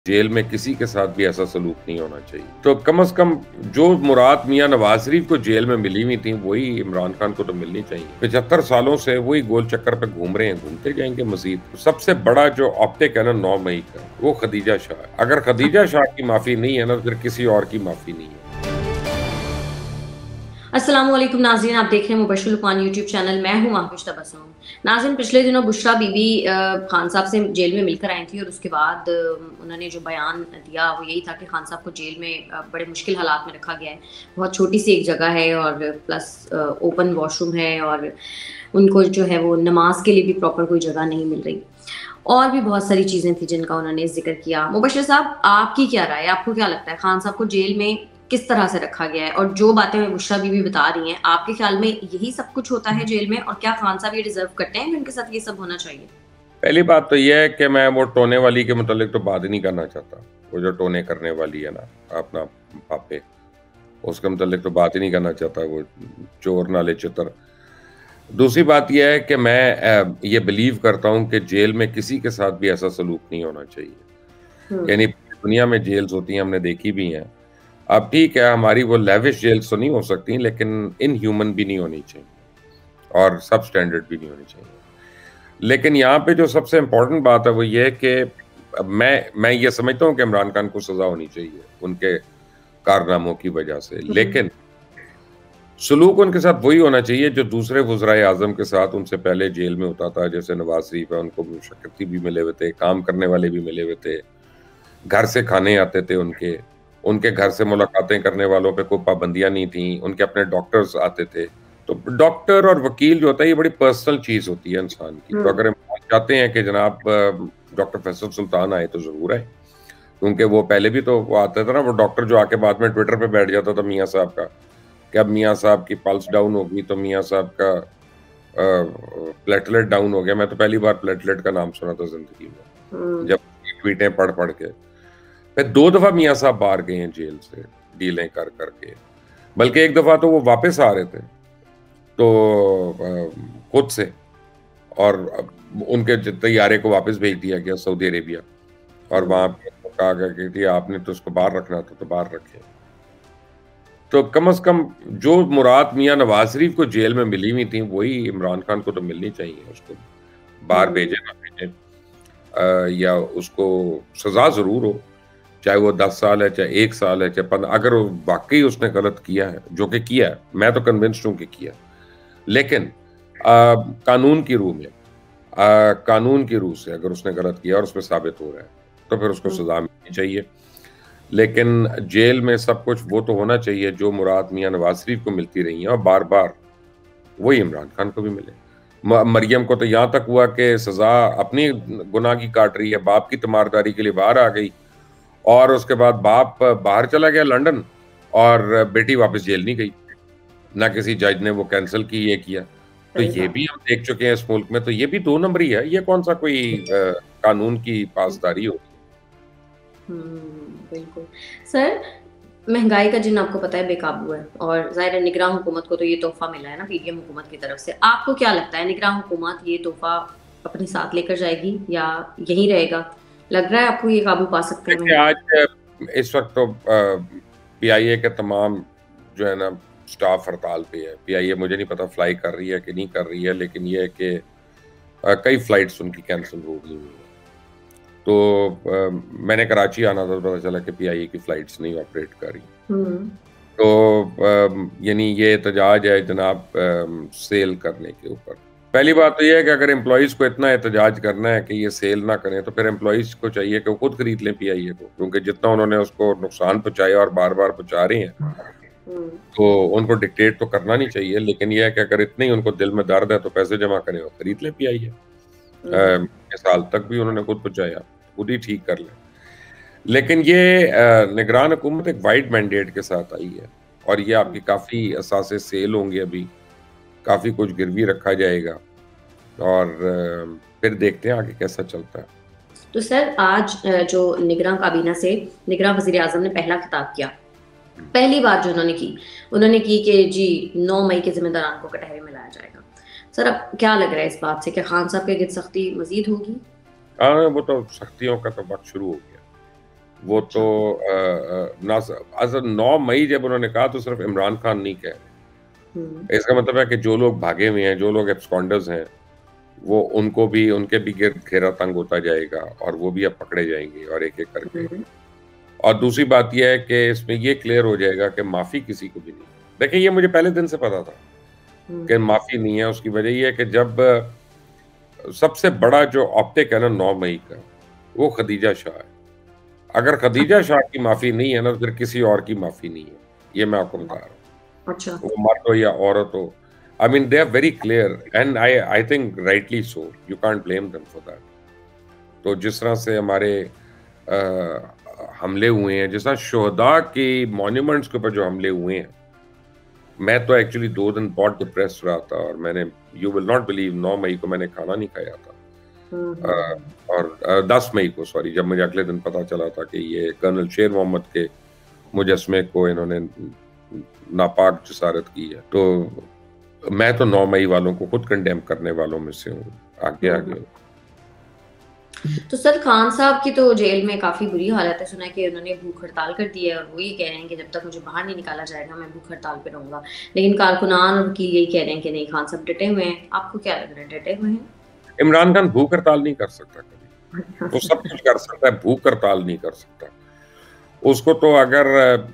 Jail میں کسی کے ساتھ بھی ایسا سلوک نہیں ہونا چاہیے. تو کم از کم جو مراد میاں نواز شریف کو جیل میں ملی ہوئی تھیں وہی عمران خان کو تو ملنی چاہیے. 75 سالوں سے وہی گول چکر پہ گھوم رہے ہیں, گھومتے جائیں گے مزید. سب سے بڑا جو آپٹک ہے نا 9 مئی کا, وہ خدیجہ شاہ ہے. اگر خدیجہ شاہ کی معافی نہیں ہے نا تو پھر کسی اور کی معافی نہیں ہے. السلام علیکم ناظرین, آپ دیکھ رہے ہیں مبشر لقمان یوٹیوب چینل. میں ہوں آہش تبسم. ناظرین, پچھلے دنوں بشرا بی بی خان صاحب سے جیل میں مل کر آئی تھی اور اس کے بعد انہوں نے جو بیان دیا وہ یہی تھا کہ خان صاحب کو جیل میں بڑے مشکل حالات میں رکھا گیا ہے. بہت چھوٹی سی ایک جگہ ہے اور پلس اوپن واش روم ہے, اور ان کو جو ہے وہ نماز کے لیے بھی پراپر کوئی جگہ نہیں مل رہی, اور بھی بہت ساری چیزیں تھیں جن کا انہوں نے ذکر کیا. مبشر صاحب, آپ کی کیا رائے, آپ کو کیا لگتا ہے خان صاحب کو جیل میں کس طرح سے رکھا گیا ہے, اور جو باتیں بشرا بی بی بتا رہی ہیں آپ کے خیال میں یہی سب کچھ ہوتا ہے جیل میں, اور کیا خان صاحب یہ ڈیزرو کرتے ہیں کہ ان کے ساتھ یہ سب ہونا چاہیے؟ پہلی بات تو یہ ہے کہ میں وہ ٹونے والی کے متعلق تو بات ہی نہیں کرنا چاہتا. وہ جو ٹونے کرنے والی ہے نا اپنا پاپے, اس کے متعلق تو بات ہی نہیں کرنا چاہتا. وہ چور نالے چتر. دوسری بات یہ ہے کہ میں یہ بلیو کرتا ہوں کہ جیل میں کسی کے ساتھ بھی ایسا سلوک نہیں ہونا چاہیے. یعنی دنیا میں جیلز ہوتی ہیں, ہم نے دیکھی بھی ہیں. اب ٹھیک ہے, ہماری وہ لیوش جیلز تو نہیں ہو سکتی, لیکن ان ہیومن بھی نہیں ہونی چاہیے اور سب سٹینڈرڈ بھی نہیں ہونی چاہیے. لیکن یہاں پہ جو سب سے امپورٹنٹ بات ہے وہ یہ ہے کہ میں یہ سمجھتا ہوں کہ عمران خان کو سزا ہونی چاہیے ان کے کارناموں کی وجہ سے, لیکن سلوک ان کے ساتھ وہی ہونا چاہیے جو دوسرے وزرائے اعظم کے ساتھ ان سے پہلے جیل میں ہوتا تھا. جیسے نواز شریف ہے, ان کو مشقتی بھی ملے ہوئے تھے, کام کرنے والے بھی ملے ہوئے تھے, گھر سے کھانے آتے تھے, ان کے گھر سے ملاقاتیں کرنے والوں پہ کوئی پابندیاں نہیں تھیں, ان کے اپنے ڈاکٹرز آتے تھے. تو ڈاکٹر اور وکیل جو ہوتا ہے یہ بڑی پرسنل چیز ہوتی ہے انسان کی. تو اگر ہم چاہتے ہیں کہ جناب ڈاکٹر فیصل سلطان آئے تو ضرور آئے, کیونکہ وہ پہلے بھی تو وہ آتا تھا نا, وہ ڈاکٹر جو آ کے بعد میں ٹویٹر پہ بیٹھ جاتا تھا میاں صاحب کا, کہ اب میاں صاحب کی پلس ڈاؤن ہوگی تو میاں صاحب کا پلیٹلیٹ ڈاؤن ہو گیا. میں تو پہلی بار پلیٹلیٹ کا نام سنا تھا زندگی میں, جب ٹویٹیں پڑھ پڑھ کے. پھر 2 دفعہ میاں صاحب باہر گئے ہیں جیل سے ڈیلیں کر کر کے, بلکہ ایک دفعہ تو وہ واپس آ رہے تھے تو خود سے, اور ان کے طیارے کو واپس بھیج دیا گیا سعودی عربیہ, اور وہاں پہ کہا گیا کہ آپ نے تو اس کو باہر رکھنا تھا تو باہر رکھے. تو کم از کم جو مراد میاں نواز شریف کو جیل میں ملی ہوئی تھیں وہی عمران خان کو تو ملنی چاہیے. اس کو باہر بھیجے نہ بھیجے, یا اس کو سزا ضرور ہو, چاہے وہ 10 سال ہے, چاہے 1 سال ہے, چاہے 15. اگر واقعی اس نے غلط کیا ہے, جو کہ کیا ہے, میں تو کنونسڈ ہوں کہ کیا, لیکن قانون کی روح میں, قانون کی روح سے اگر اس نے غلط کیا اور اس میں ثابت ہو رہا ہے تو پھر اس کو سزا ملنی چاہیے. لیکن جیل میں سب کچھ وہ تو ہونا چاہیے جو مراد میاں نواز شریف کو ملتی رہی ہیں, اور بار بار وہی عمران خان کو بھی ملے. مریم کو تو یہاں تک ہوا کہ سزا اپنی گناہ کی کاٹ رہی ہے, باپ کی تمارداری کے لیے باہر آ گئی, اور اس کے بعد باپ باہر چلا گیا لنڈن, اور بیٹی واپس جیل نہیں گئی. نہ کسی جج نے وہ کینسل کی, یہ کیا. تو یہ بھی ہم دیکھ چکے ہیں اس ملک میں, تو یہ بھی 2 نمبری ہے. یہ کون سا کوئی قانون کی پاسداری ہوتی ہے؟ بالکل سر, مہنگائی کا جن آپ کو پتا ہے بے قابو ہے, اور ظاہر نگراں حکومت کو تو یہ تحفہ ملا ہے نا پی ڈی ایم حکومت کی طرف سے. آپ کو کیا لگتا ہے نگراں حکومت یہ تحفہ اپنے ساتھ لے کر جائے گی یا یہی رہے گا؟ لگ رہا ہے آپ کو یہ قابو پا سکتے ہیں؟ آج اس وقت تو پی آئی اے کے تمام جو ہے نا سٹاف ہڑتال پہ ہے. پی آئی اے مجھے نہیں پتا فلائی کر رہی ہے کہ نہیں کر رہی ہے, لیکن یہ ہے کہ کئی فلائٹس ان کی کینسل ہو گئی ہوئی ہیں. تو میں نے کراچی آنا تھا, پتا چلا کہ پی آئی اے کی فلائٹس نہیں آپریٹ کر رہی. تو یعنی یہ احتجاج ہے جناب سیل کرنے کے اوپر. پہلی بات تو یہ ہے کہ اگر امپلائیز کو اتنا احتجاج کرنا ہے کہ یہ سیل نہ کریں تو پھر امپلائیز کو چاہیے کہ وہ خود خرید لیں پی آئی اے کو, کیونکہ جتنا انہوں نے اس کو نقصان پہنچایا اور بار بار پہنچا رہے ہیں تو ان کو ڈکٹیٹ تو کرنا نہیں چاہیے. لیکن یہ ہے کہ اگر اتنے ہی ان کو دل میں درد ہے تو پیسے جمع کریں اور خرید لیں پی آئی اے. اس سال تک بھی انہوں نے خود پہنچایا, خود ہی ٹھیک کر لیں. لیکن یہ نگران حکومت ایک وائڈ مینڈیٹ کے ساتھ آئی ہے, اور یہ آپ کی کافی اثاثے سیل ہوں گے, ابھی کافی کچھ گروی رکھا جائے گا, اور پھر دیکھتے ہیں آگے کیسا چلتا ہے. تو سر آج جو نگراں کابینہ سے نگراں وزیر اعظم نے پہلا خطاب کیا, پہلی بات جو انہوں نے کی کہ جی 9 مئی کے ذمہ داران کو کٹہرے میں لایا جائے گا. سر اب کیا لگ رہا ہے اس بات سے کہ خان صاحب کے گرد سختی مزید ہوگی؟ وہ تو سختیوں کا تو وقت شروع ہو گیا. وہ تو 9 مئی جب انہوں نے کہا تو صرف عمران خان نہیں کہہ رہے. اس کا مطلب ہے کہ جو لوگ بھاگے ہوئے ہیں، جو لوگ ایبسکونڈرز ہیں، وہ ان کے بھی گرد گھیرا تنگ ہوتا جائے گا اور وہ بھی اب پکڑے جائیں گے اور ایک ایک کر کے. اور دوسری بات یہ ہے کہ اس میں یہ کلیئر ہو جائے گا کہ معافی کسی کو بھی نہیں. دیکھیں یہ مجھے پہلے دن سے پتا تھا کہ معافی نہیں ہے. اس کی وجہ یہ ہے کہ جب سب سے بڑا جو آپٹک ہے نا 9 مئی کا، وہ خدیجہ شاہ ہے. اگر خدیجہ شاہ کی معافی نہیں ہے نا تو پھر کسی اور کی معافی نہیں ہے. یہ میں آپ کو بتا رہا ہوں. وہ مرد ہو یا عورت ہو. I mean, they are very clear and I think rightly so. You can't blame them for that. تو جس طرح سے ہمارے حملے ہوئے ہیں، جس طرح شہداء کی مونیومنٹس کے اوپر جو حملے ہوئے ہیں، میں تو ایکچولی 2 دن بہت ڈپریس رہا تھا اور میں نے یو ول ناٹ بلیو 9 مئی کو میں نے کھانا نہیں کھایا تھا. اور 10 مئی کو سوری، جب مجھے اگلے دن پتا چلا تھا کہ یہ کرنل شیر محمد کے مجسمے کو انہوں نے ناپاک جسارت کی ہے، تو میں تو 9 مئی والوں کو خود کنڈیم کرنے والوں میں سے ہوں. آگے تو سر خان صاحب کی تو جیل میں کافی بری حالت ہے. سنا ہے کہ انہوں نے بھوک ہڑتال کر دی ہے اور وہ یہ کہہ رہے ہیں کہ جب تک مجھے باہر نہیں نکالا جائے گا میں بھوک ہڑتال پہ رہوں گا. لیکن کارکنان اور وکیل یہی کہہ رہے ہیں کہ نہیں، خان صاحب ڈٹے ہوئے ہیں. آپ کو کیا لگ رہا ہے، ڈٹے ہوئے ہیں؟ عمران خان بھوک ہڑتال نہیں کر سکتا کبھی. وہ سب کچھ کر سکتا ہے، بھوک ہڑتال نہیں کر سکتا. اس کو تو اگر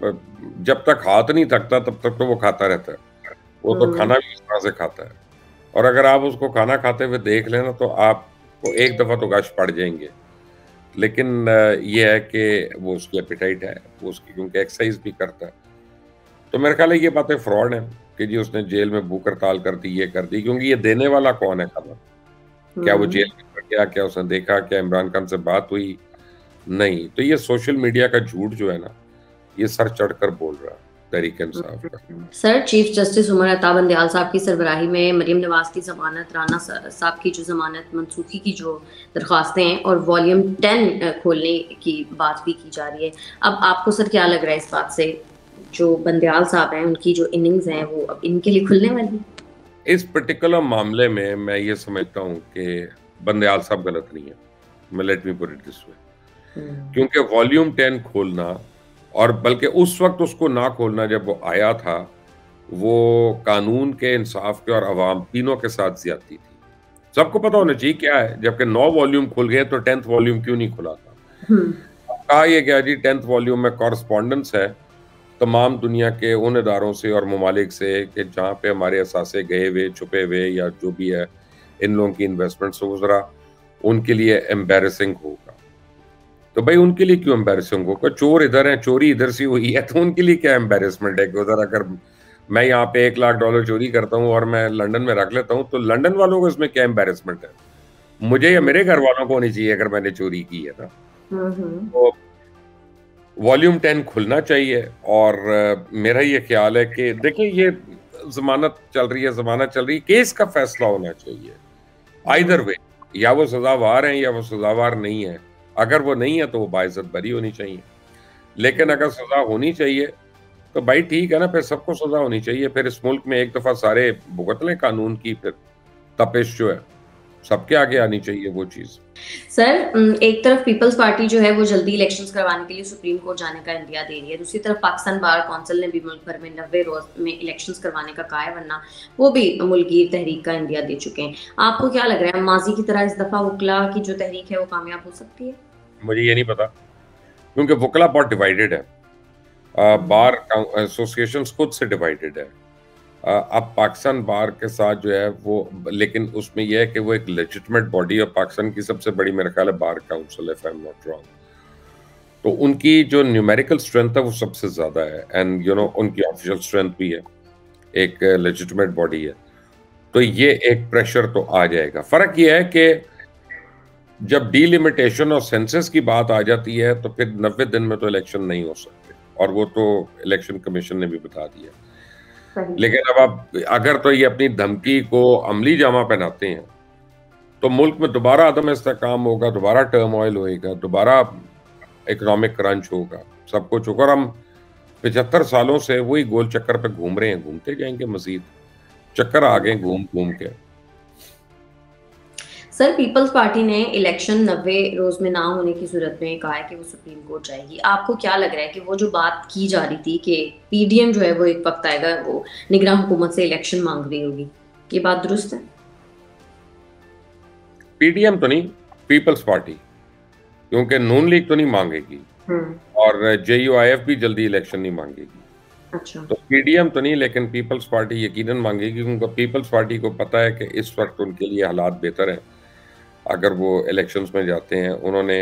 جب تک ہاتھ نہیں تھکتا تب تک تو وہ کھاتا رہتا ہے. وہ تو کھانا بھی اس طرح سے کھاتا ہے. اور اگر آپ اس کو کھانا کھاتے ہوئے دیکھ لینا تو آپ کو ایک دفعہ تو گش پڑ جائیں گے. لیکن یہ ہے کہ وہ اس کی ایپیٹائٹ ہے، وہ اس کی کیونکہ ایکسرسائز بھی کرتا ہے. تو میرے خیال ہے یہ باتیں فراڈ ہیں کہ جی اس نے جیل میں بھوک ہڑتال کر دی، یہ کر دی. کیونکہ یہ دینے والا کون ہے کھانا؟ کیا وہ جیل میں پڑ گیا؟ کیا اس نے دیکھا؟ کیا عمران خان سے بات ہوئی؟ نہیں. تو یہ سوشل میڈیا کا جھوٹ جو ہے نا، یہ سر چڑھ کر بول رہا ہے تحریک انصاف کا. سر چیف جسٹس عمر عطا بندیال صاحب کی سربراہی میں مریم نواز کی ضمانت، رانا صاحب کی جو ضمانت منسوخی کی جو درخواستیں ہیں، اور والیوم 10 کھولنے کی بات بھی کی جا رہی ہے. اب آپ کو سر کیا لگ رہا ہے اس بات سے، جو بندیال صاحب ہیں ان کی جو اننگز ہیں وہ اب ان کے لیے کھلنے والی؟ اس پرٹیکولر معاملے میں یہ سمجھتا ہوں کہ بندیال صاحب غلط نہیں ہے. Let me put it this way. کیونکہ والیوم 10 کھولنا، اور بلکہ اس وقت اس کو نہ کھولنا جب وہ آیا تھا، وہ قانون کے، انصاف کے اور عوام تینوں کے ساتھ زیادتی تھی. سب کو پتا ہونا چاہیے کیا ہے. جبکہ 9 والیوم کھل گئے تو 10th والیوم کیوں نہیں کھلا تھا؟ کہا یہ گیا جی 10th والیوم میں کورسپونڈنس ہے تمام دنیا کے ان اداروں سے اور ممالک سے کہ جہاں پہ ہمارے اثاثے گئے ہوئے، چھپے ہوئے، یا جو بھی ہے ان لوگوں کی انویسٹمنٹس ہو، ذرا ان کے لیے ایمبیرسنگ ہوگا. تو بھائی ان کے لیے کیوں ایمبیرسنگ ہوگا؟ چور ادھر ہیں، چوری ادھر سے ہوئی ہے، تو ان کے لیے کیا ایمبیرسمنٹ ہے کہ ادھر اگر میں یہاں پہ $1,00,000 چوری کرتا ہوں اور میں لنڈن میں رکھ لیتا ہوں تو لنڈن والوں کو اس میں کیا ایمبیرسمنٹ ہے؟ مجھے یا میرے گھر والوں کو ہونی چاہیے اگر میں نے چوری کی ہے نا. تو والیوم 10 کھلنا چاہیے. اور میرا یہ خیال ہے کہ دیکھیں یہ ضمانت چل رہی ہے، کیس کا فیصلہ ہونا چاہیے آئیدر وے. یا وہ سزاوار ہیں یا وہ سزاوار نہیں ہے. اگر وہ نہیں ہے تو وہ باعزت بری ہونی چاہیے. لیکن اگر سزا ہونی چاہیے تو بھائی ٹھیک ہے نا، پھر سب کو سزا ہونی چاہیے. پھر اس ملک میں ایک دفعہ سارے بھگت لیں قانون کی. پھر تپش جو ہے سب کے آگے آنی چاہیے وہ چیز. سر ایک طرف پیپلز پارٹی جو ہے وہ جلدی الیکشنز کروانے کے لیے سپریم کورٹ جانے کا اندیا دے رہی ہے، دوسری طرف پاکستان بار کونسل نے بھی ملک بھر میں 90 روز میں الیکشنز کروانے کا کہا ہے، ورنہ وہ بھی ملک گیر تحریک کا اندیا دے چکے ہیں. آپ کو کیا لگ رہا ہے ماضی کی طرح اس دفعہ وکلا کی جو تحریک ہے وہ کامیاب ہو سکتی ہے؟ مجھے یہ نہیں پتا، کیونکہ وکلا بہت ڈیوائیڈڈ ہے. بار ایسوسیشنز خود سے ڈیوائیڈڈ ہے. اب پاکستان بار کے ساتھ جو ہے وہ، لیکن اس میں یہ ہے کہ وہ ایک لیجٹمیٹ باڈی ہے. پاکستان کی سب سے بڑی میرے خیال ہے بار کاؤنسل ہے، if I'm not wrong. تو ان کی جو نیومیریکل اسٹرینتھ ہے وہ سب سے زیادہ ہے، اینڈ یو نو ان کی آفیشیل اسٹرینتھ بھی ہے، ایک لیجٹمیٹ باڈی ہے. تو یہ ایک پریشر تو آ جائے گا. فرق یہ ہے کہ جب ڈی لمیٹیشن اور سینسس کی بات آ جاتی ہے تو پھر 90 دن میں تو الیکشن نہیں ہو سکتے، اور وہ تو الیکشن کمیشن نے بھی بتا دیا. لیکن اب آپ اگر تو یہ اپنی دھمکی کو عملی جامہ پہناتے ہیں تو ملک میں دوبارہ عدم استحکام ہوگا، دوبارہ ٹرم آئل ہوئے گا، دوبارہ اکنامک کرنچ ہوگا، سب کچھ ہوگا. اور ہم 75 سالوں سے وہی گول چکر پہ گھوم رہے ہیں، گھومتے جائیں گے، مزید چکر آ گئے گھوم کے. سر پیپلز پارٹی نے الیکشن 90 روز میں نہ ہونے کی صورت میں کہا ہے کہ وہ سپریم کورٹ جائے گی. آپ کو کیا لگ رہا ہے کہ وہ جو بات کی جا رہی تھی کہ پی ڈی ایم جو ہے وہ ایک وقت آئے گا وہ نگراں حکومت سے الیکشن مانگ رہی ہوگی، یہ بات درست ہے؟ پی ڈی ایم تو نہیں، پیپلز پارٹی، کیونکہ نون لیگ تو نہیں مانگے گی اور جے یو آئی ایف بھی جلدی الیکشن نہیں مانگے گی. اچھا، تو پی ڈی ایم تو نہیں، لیکن پیپلز پارٹی یقیناً مانگے گی، کیونکہ پیپلز پارٹی کو پتہ ہے کہ اس وقت ان کے لیے حالات بہتر ہیں اگر وہ الیکشنز میں جاتے ہیں. انہوں نے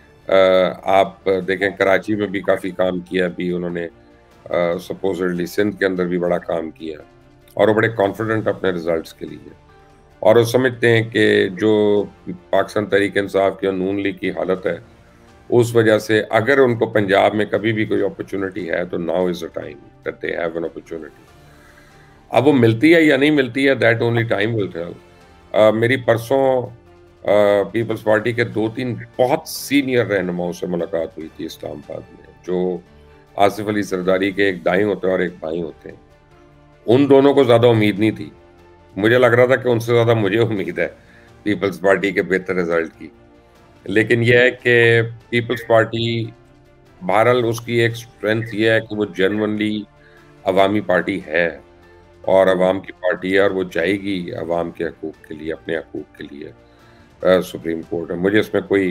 آپ دیکھیں کراچی میں بھی کافی کام کیا، بھی انہوں نے سپوزڈلی سندھ کے اندر بھی بڑا کام کیا، اور وہ بڑے کانفیڈنٹ اپنے ریزلٹس کے لیے، اور وہ سمجھتے ہیں کہ جو پاکستان تحریک انصاف کی اور نون لیگ کی حالت ہے اس وجہ سے اگر ان کو پنجاب میں کبھی بھی کوئی اپرچونٹی ہے تو now is a time that they have an opportunity. اب وہ ملتی ہے یا نہیں ملتی ہے that only time will tell. میری پرسوں پیپلز پارٹی کے 2-3 بہت سینئر رہنماؤں سے ملاقات ہوئی تھی اسلام آباد میں، جو آصف علی زرداری کے ایک دائیں ہوتے ہیں اور ایک بائیں ہوتے ہیں. ان دونوں کو زیادہ امید نہیں تھی، مجھے لگ رہا تھا کہ ان سے زیادہ مجھے امید ہے پیپلز پارٹی کے بہتر رزلٹ کی. لیکن یہ ہے کہ پیپلز پارٹی بہرحال اس کی ایک سٹرینتھ یہ ہے کہ وہ جنونلی عوامی پارٹی ہے اور عوام کی پارٹی ہے، اور وہ جائے گی عوام کے حقوق کے لیے، اپنے حقوق کے لیے سپریم کورٹ ہے. مجھے اس میں کوئی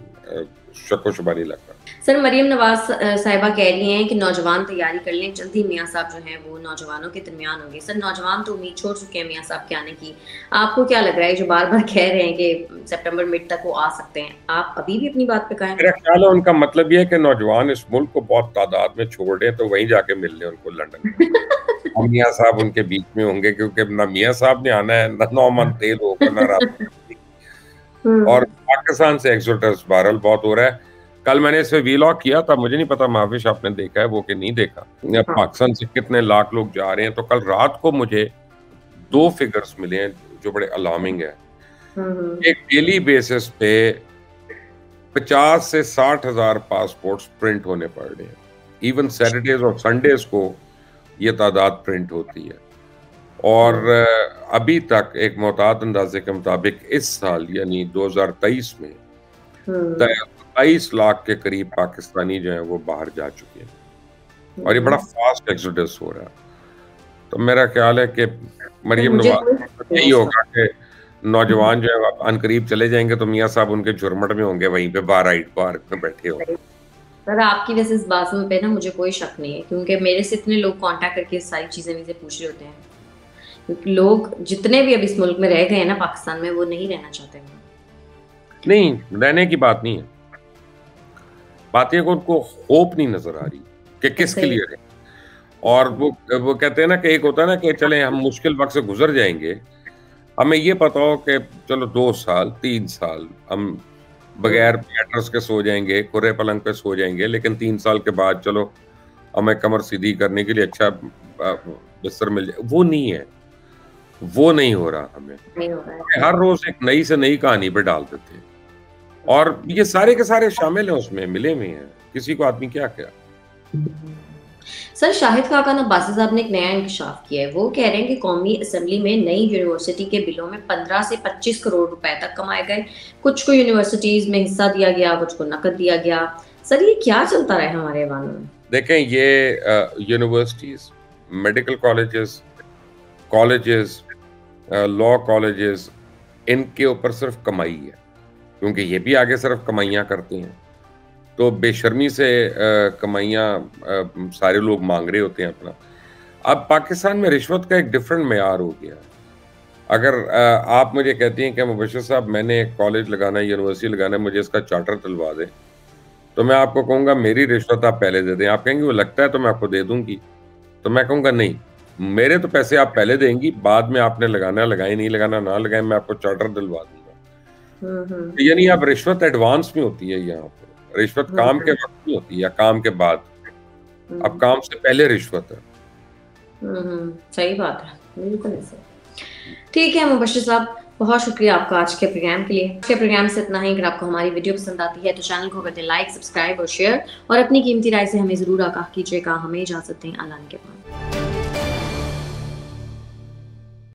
شک و شبہ نہیں لگتا. سر مریم نواز صاحبہ کہہ رہی ہیں کہ نوجوان تیاری کر لیں، جلدی میاں صاحب جو ہیں وہ نوجوانوں کے درمیان ہوں گے. سر نوجوان تو امید چھوڑ چکے ہیں میاں صاحب کے آنے کی، آپ کو کیا لگ رہا ہے جو بار بار کہہ رہے ہیں کہ سپٹمبر مڈ تک وہ آ سکتے ہیں، آپ ابھی بھی اپنی بات پہ قائم ہیں؟ میرا خیال ہے ان کا مطلب یہ ہے کہ نوجوان اس ملک کو بہت تعداد میں چھوڑ دیں تو وہیں جا کے مل لیں ان کو لنڈن میں. میاں صاحب ان کے بیچ میں ہوں گے، کیونکہ نہ میاں صاحب نے آنا ہے، نہ نعمان تیل ہوگا، نہ رات اور پاکستان سے ایکسوڈس بہرحال بہت ہو رہا ہے. کل میں نے اس پہ ویلاگ کیا تھا، مجھے نہیں پتا محافظ آپ نے دیکھا ہے وہ کہ نہیں دیکھا، پاکستان سے کتنے لاکھ لوگ جا رہے ہیں. تو کل رات کو مجھے 2 فگرز ملے ہیں جو بڑے الارمنگ ہیں. ایک ڈیلی بیسس پہ 50 سے 60 ہزار پاسپورٹس پرنٹ ہونے پڑ رہے ہیں. ایون سیٹرڈیز اور سنڈیز کو یہ تعداد پرنٹ ہوتی ہے. اور ابھی تک ایک محتاط اندازے کے مطابق اس سال یعنی 2023 میں 23 لاکھ کے قریب پاکستانی جو ہیں وہ باہر جا چکے ہیں، اور یہ بڑا فاسٹ ایکسوڈس ہو رہا ہے. تو میرا خیال ہے کہ مریم نواز یہی ہوگا کہ نوجوان جو ہے عنقریب چلے جائیں گے تو میاں صاحب ان کے جھرمٹ میں ہوں گے، وہیں پہ بار آئٹ پارک میں بیٹھے ہوں گے. سر آپ کی ویسے اس بات میں پہ نا مجھے کوئی شک نہیں ہے، کیونکہ میرے سے اتنے لوگ کانٹیکٹ کر کے ساری چیزیں مجھے پوچھ رہے ہوتے ہیں. لوگ جتنے بھی اب اس ملک میں رہ گئے ہیں نا پاکستان میں، وہ نہیں رہنا چاہتے ہیں. نہیں، رہنے کی بات نہیں ہے، بات یہ کہ ان کو ہوپ نہیں نظر آ رہی کہ کس کے لیے رہیں. اور وہ کہتے ہیں نا کہ ایک ہوتا ہے نا کہ چلیں ہم مشکل وقت سے گزر جائیں گے، ہمیں یہ پتا ہو کہ چلو 2 سال 3 سال ہم بغیر میٹرس کے سو جائیں گے، کھرے پلنگ پہ سو جائیں گے، لیکن 3 سال کے بعد چلو ہمیں کمر سیدھی کرنے کے لیے اچھا بستر مل جائے. وہ نہیں ہے، وہ نہیں ہو رہا. ہمیں ہر روز ایک نئی سے نئی کہانی پہ ڈال دیتے ہیں، اور یہ سارے کے سارے شامل ہیں اس میں، ملے ہوئے ہیں، کسی کو آدمی کیا کیا. سر شاہد خاقان عباسی صاحب نے ایک نیا انکشاف کیا ہے، وہ کہہ رہے ہیں کہ قومی اسمبلی میں نئی یونیورسٹی کے بلوں میں 15 سے 25 کروڑ روپے تک کمائے گئے. کچھ کو یونیورسٹیز میں حصہ دیا گیا، کچھ کو نقد دیا گیا. سر یہ کیا چلتا رہا ہے ہمارے ایوان میں؟ دیکھیں یہ universities, medical colleges, law colleges, ان کے اوپر صرف کمائی ہے، کیونکہ یہ بھی آگے صرف کمائیاں کرتے ہیں. تو بے شرمی سے کمائیاں سارے لوگ مانگ رہے ہوتے ہیں اپنا. اب پاکستان میں رشوت کا ایک ڈیفرنٹ معیار ہو گیا ہے. اگر آپ مجھے کہتی ہیں کہ مبشر صاحب میں نے ایک کالج لگانا ہے، یونیورسٹی لگانا ہے، مجھے اس کا چارٹر دلوا دیں، تو میں آپ کو کہوں گا میری رشوت آپ پہلے دے دیں. آپ کہیں گے وہ لگتا ہے تو میں آپ کو دے دوں گی. تو میں کہوں گا نہیں، میرے تو پیسے آپ پہلے دیں گی، بعد میں آپ نے لگانا ہے لگائیں، نہیں لگانا نہ لگائیں، میں آپ کو چارٹر دلوا دوں گا. یعنی اب رشوت ایڈوانس میں ہوتی ہے. یہاں پہ رشوت کام کے وقت نہیں ہوتی یا کام کے بعد، اب کام سے پہلے رشوت ہے. صحیح بات ہے، بالکل ایسے. ٹھیک ہے مبشر صاحب، بہت شکریہ آپ کا آج کے پروگرام کے لیے. آج کے پروگرام سے اتنا ہی. اگر آپ کو ہماری ویڈیو پسند آتی ہے تو چینل کو کر دیں لائک، سبسکرائب اور شیئر، اور اپنی قیمتی رائے سے ہمیں ضرور آگاہ کیجیے گا. ہمیں اجازت دیں، اللہ کے پاس.